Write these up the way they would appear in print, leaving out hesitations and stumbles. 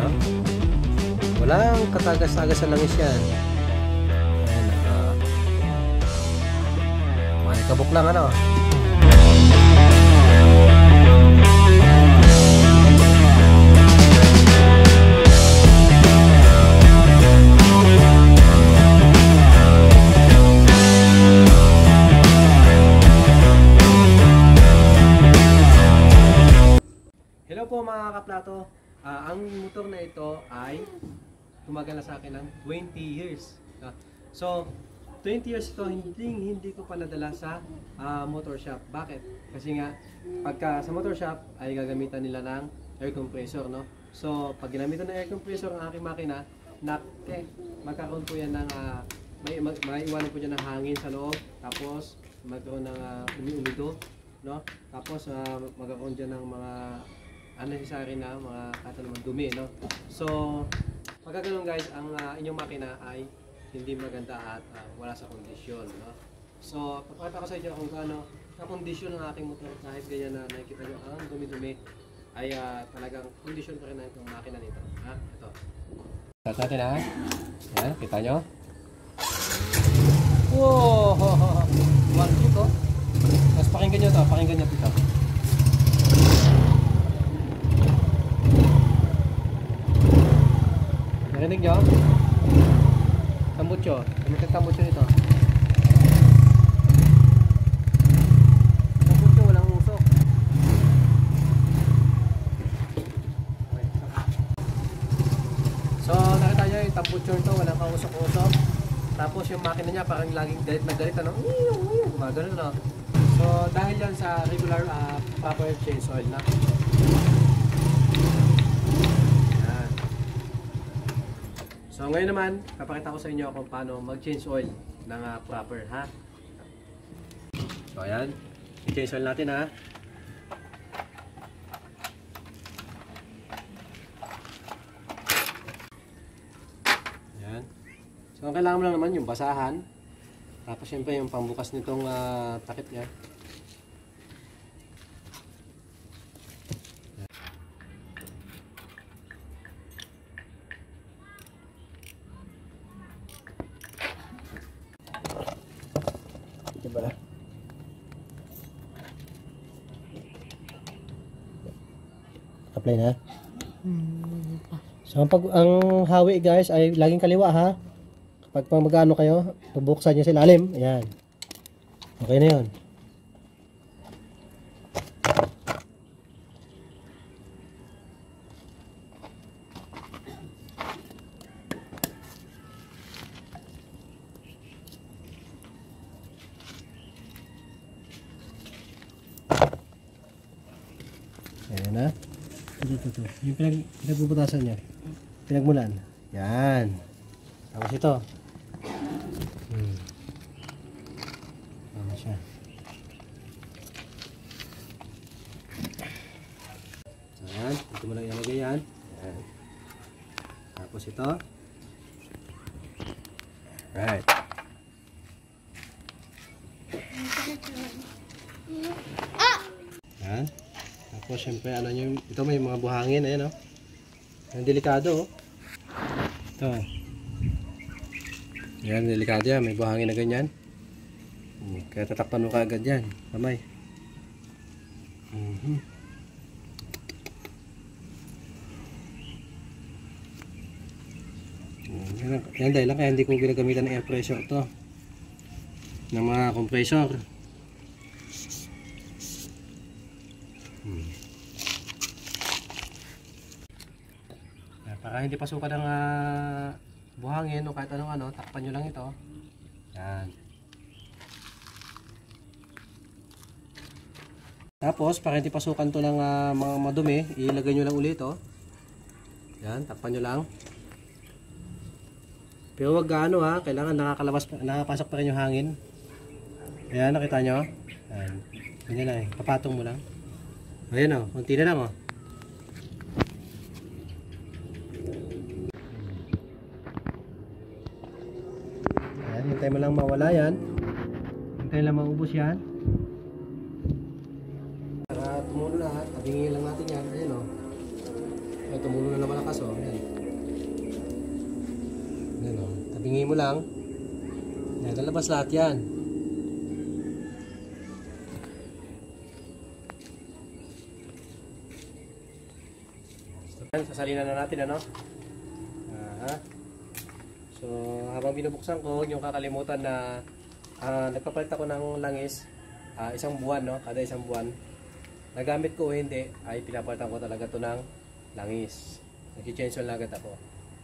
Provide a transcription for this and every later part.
no? Walang katagas-tagas sa langis yan. Ayan, manikabok lang ano. Hello po mga kaplato. Ang motor na ito ay tumagal na sa akin ng 20 years. So, 20 years ito hindi ko pa nadala sa motor shop. Bakit? Kasi nga, pagka sa motor shop ay gagamitan nila ng air compressor, no? So, pag ginamitan ng air compressor ang aking makina, magkakaroon po yan ng, maiiwanan po dyan ng hangin sa loob. Tapos, magkaroon ng umi-umido, no? Tapos, magkakaroon dyan ng mga unnecessary na mga katanumang dumi, no? So, pagka ganun guys, ang inyong makina ay hindi maganda at wala sa kondisyon, no? So, papakita ko sa inyo kung paano na-kondisyon ng aking motor kahit ganyan na nakikita nyo ang dumi-dumi ay talagang kondisyon pa rin na itong makina nito, ha? Ito. Start natin, ha? Yan, kita nyo? Wow! Malaki to. Tapos pakinggan nyo to, pakinggan nyo dito. Narinig nyo? Tambutso. Ano tambutso nito? Tambutso, walang usok. So, nakita nyo yung tambutso nito, walang kausok-usok. Tapos yung makina niya parang laging galit na galit, ano? Gumagano na. So, dahil yan sa regular proper change oil na. So ngayon naman, papakita ko sa inyo kung paano mag-change oil ng proper, ha? So ayan, i-change oil natin, ha? Ayan. So ang kailangan mo lang naman yung basahan. Tapos syempre yung pambukas nitong takip niya. Apply na. So ang hawi guys ay laging kaliwa, ha. Kapag mag-ano kayo, bubuksan niyo sa ilalim. Ayan. Okay na 'yon. Ayan na. Ito. Yung pinagbubutasan niya. Pinagmulan. Yan. Tapos ito. Ano siya. Ayan. Ito mo lang ilagay yan. Ayan. Tapos ito. Right. Ayan. Tapos syempre ano nyo, ito may mga buhangin, ayan, oh. Ang delikado, oh. Ito. Yan, delikado yan, may buhangin na ganyan. Kaya tatakpan mo kaagad yan, kamay. Yan dahil lang kaya hindi ko ginagamitan ng air pressure to, ng mga compressor. Para hindi pasukan ng buhangin o kahit anong ano, takpan nyo lang ito. Yan. Tapos, para hindi pasukan to ng mga madumi, ilagay nyo lang ulit ito. Yan, takpan nyo lang. Pero wag gaano, ha, kailangan nakapasok pa rin yung hangin. Ayan, nakita nyo? Ayan. Ganyan lang, papatong mo lang. Ayan, o, kunti na lang, o. Hintay mo lang mawala yan. Hintay lang maubos yan. Para tumulo lahat, tabingin lang natin yan. Ayan, o. Tumulo na naman ang lumabas oh. Yan. Yan oh. Tabingin mo lang. Yan, lalabas lahat yan. Sasalinan na natin ano. So habang binubuksan ko, huwag niyong kakalimutan na nagpapalit ako ng langis isang buwan no, kada isang buwan. Nagamit ko o hindi ay pinapalitan ko talaga to ng langis. Nag-change oil agad ako.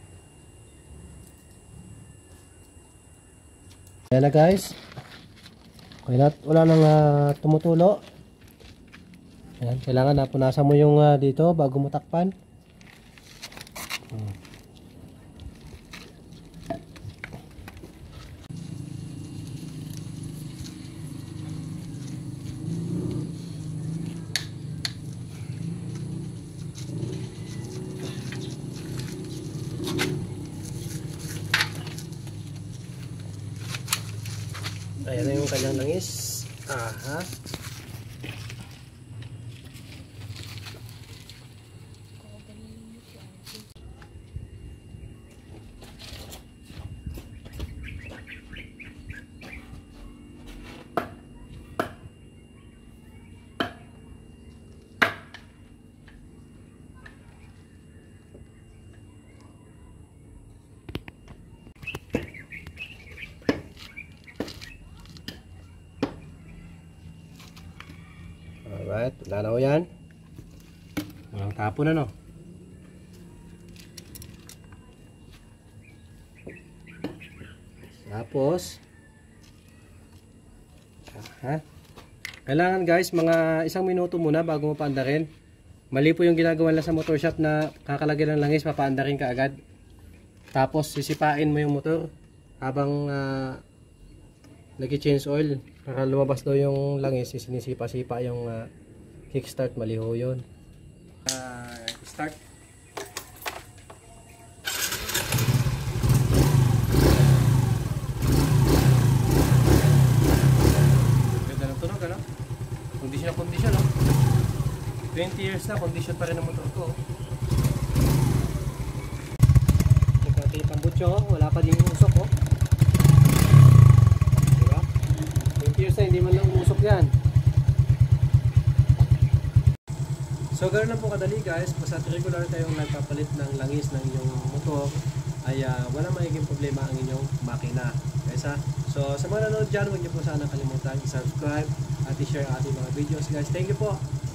Ayan na guys. Okay na, wala nang tumutulo. Ayan, kailangan na punasan mo yung dito bago mo takpan. Ayan na yung kanyang langis. Aha. Alright, wala na ho yan. Walang tapo na no. Tapos kailangan guys mga 1 minuto muna bago mo paandarin. Mali po yung ginagawa nila sa motor shop na kakalagay ng langis, papaandarin ka agad. Tapos sisipain mo yung motor habang nag-change oil para lumabas daw yung langis, sinisipa-sipa yung kickstart. Mali ho yun. Start. Ganda ng tunog ano? Kondisyon na kondisyon no? 20 years na, kondisyon pa rin ang motor ko. Ito yung pambutso, wala pa din yung usok oh. Diba? 20 years na, hindi man lang umusok yan. So ganoon lang po kadali guys, basta regular tayong nagpapalit ng langis ng inyong motor ay wala magiging problema ang inyong makina. Guys ha? So sa mga nanonood dyan, huwag niyo po sana kalimutan i-subscribe at i-share ating mga videos guys. Thank you po!